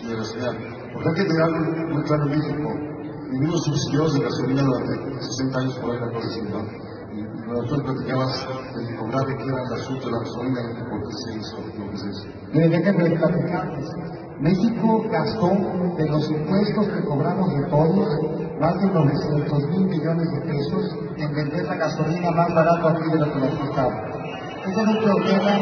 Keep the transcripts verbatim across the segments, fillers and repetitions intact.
universidad. Porque hay que tener algo muy claro en México. Vivimos subsidiados de gasolina durante sesenta años por ahí, la cosa así, ¿no? Y, y cuando tú platicabas del incobrable que era el asunto de la gasolina y por qué se hizo lo que se hizo. Mire, déjenme platicarles. México gastó de los impuestos que cobramos de todos más de novecientos mil millones de pesos en vender la gasolina más barata aquí de lo que nos costaba. Ese es un problema.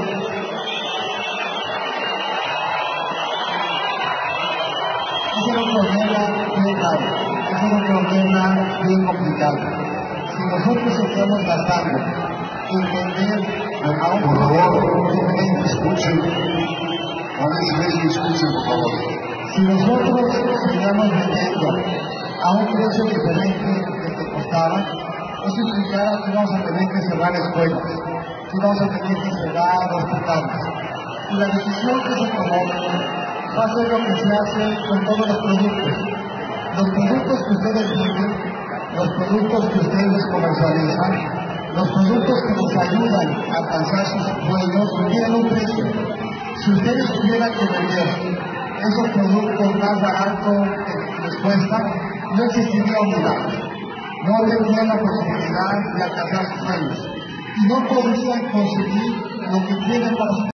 Ese es un problema bien grave. Ese es un problema bien complicado. Si nosotros estamos gastando en vender a un Por favor, diferente, escuchen. Ahora silencio, escuchen, por favor. si nosotros seguíamos vendiendo a un precio diferente del que costaba, eso implicara que vamos a tener que cerrar escuelas, que vamos a tener que cerrar hospitales. Y la decisión que se tomó va a ser lo que se hace con todos los productos. Los productos que ustedes venden, los productos que ustedes comercializan, los productos que nos ayudan a alcanzar sus sueños, tienen un precio. Si ustedes tuvieran que vender esos productos más baratos que les cuesta, no existiría unidad. No tendrían la posibilidad de alcanzar sus sueños. Y no podrían conseguir lo que tienen para su